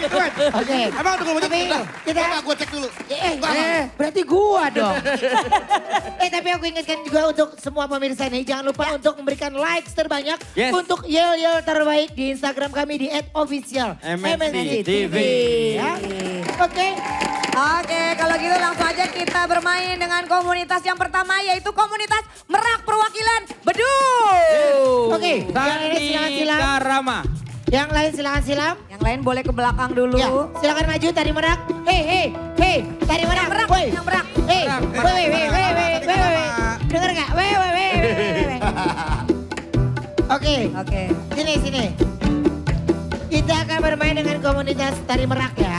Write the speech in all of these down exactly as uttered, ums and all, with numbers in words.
Oke. Emang tunggu bentar, Tapi bentar. kita- Coba gue cek dulu. Eh, Bang. eh, berarti gua dong. eh tapi aku ingatkan juga untuk semua pemirsa nih, jangan lupa untuk memberikan likes terbanyak Yes. untuk yel-yel terbaik di Instagram kami di at official M N C T V. Ya. Oke. Oke, kalau gitu langsung aja kita bermain dengan komunitas yang pertama yaitu komunitas Merak Perwakilan Bedug. Oke, yang ini silakan silam. Sandika Rama. Yang lain silakan silam. Yang lain boleh ke belakang dulu. Ya, silakan maju tari merak. Hei, hei, hei, tari merak. Yang merak, Woi. yang merak. Hei, Merak, woi, merak, woi, woi, merak. woi, woi, Tadi woi, kata, woi. Mak. Dengar nggak? Woi, woi, woi, woi, woi. Oke, Oke. sini, sini. Kita akan bermain dengan komunitas tari merak ya.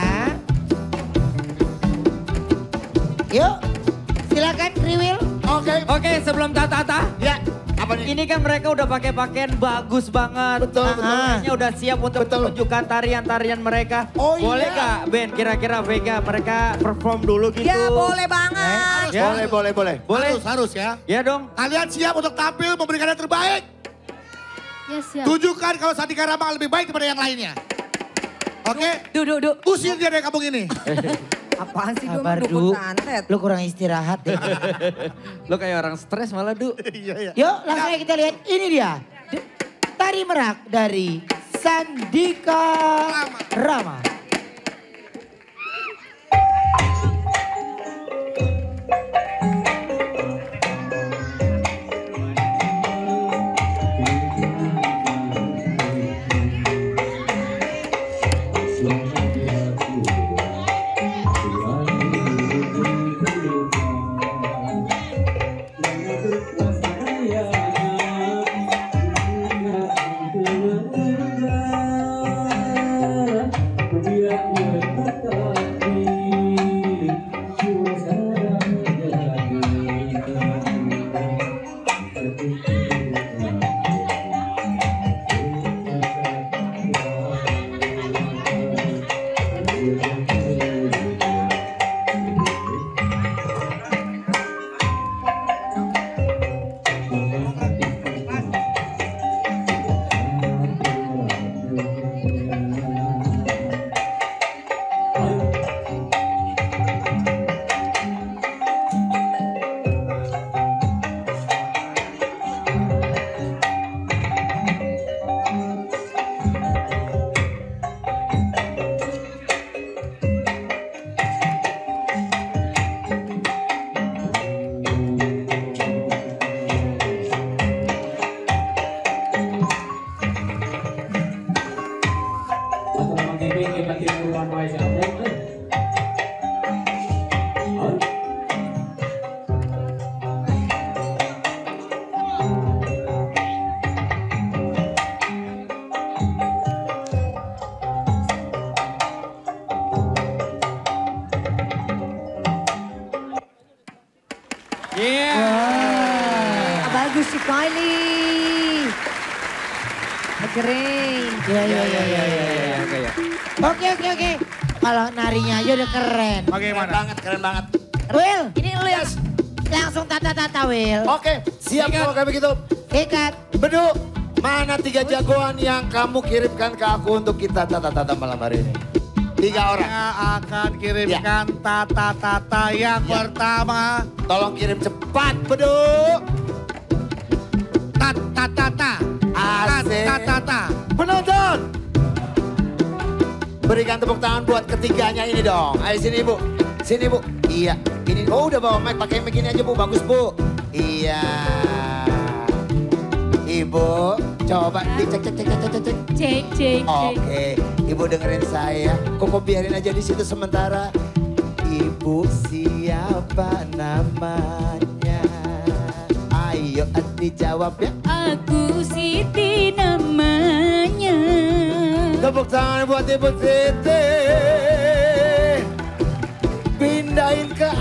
Yuk, silakan Kriwil. Oke. Oke, sebelum tata-tata. Ya, apa nih? Ini kan mereka udah pakai pakaian bagus banget. Betul, betul. Kayaknya udah siap untuk Betul. menunjukkan tarian-tarian mereka. Oh, Boleh iya. gak Ben, kira-kira Vega mereka perform dulu gitu? Ya boleh banget. Ya. Boleh, boleh, boleh. Boleh. Harus, harus ya. Ya dong. Kalian siap untuk tampil memberikan yang terbaik? Ya siap. Tunjukkan kalau Sandika Rama lebih baik daripada yang lainnya. Oke? Duh, duh, duh. Usir dia dari kampung ini. Apaan sih gue Sabar, mendukung Du. santet. Lu kurang istirahat deh. Lo kayak orang stres malah, Du. Iya, iya. Yuk, langsung aja kita lihat. Ini dia. Tari merak dari Sandika Rama. Iya. Ah, bagus sekali. Keren. Ya, ya, ya, ya, ya. Iya, kayak. Oke, oke, oke. Kalau narinya aja udah keren. Bagaimana? Keren banget, keren banget. Will, ini lu yang langsung tata-tata, Will. Oke, siap kalau kayak begitu. Ikat. Beduk, mana tiga jagoan yang kamu kirimkan ke aku untuk kita tata-tata malam hari ini? Tiga orang. Saya akan kirimkan tata-tata yang Ya. pertama. Tolong kirim cepat, Beduk. Tata-tata. Asik. Tata-tata. Penonton. Berikan tepuk tangan buat ketiganya ini dong. Ayo sini Bu. Sini Bu. Iya. Ini, oh udah bawa mic, pakai mic ini aja Bu. Bagus Bu. Iya. Ibu, coba dicek cek cek cek cek cek. Cek, cek, cek. Oke, Ibu dengerin saya. Koko biarin aja di situ sementara. Ibu siapa namanya? Ayo dijawab ya. Aku Siti namanya. Tepuk tangan buat Ibu Siti. Pindahin ke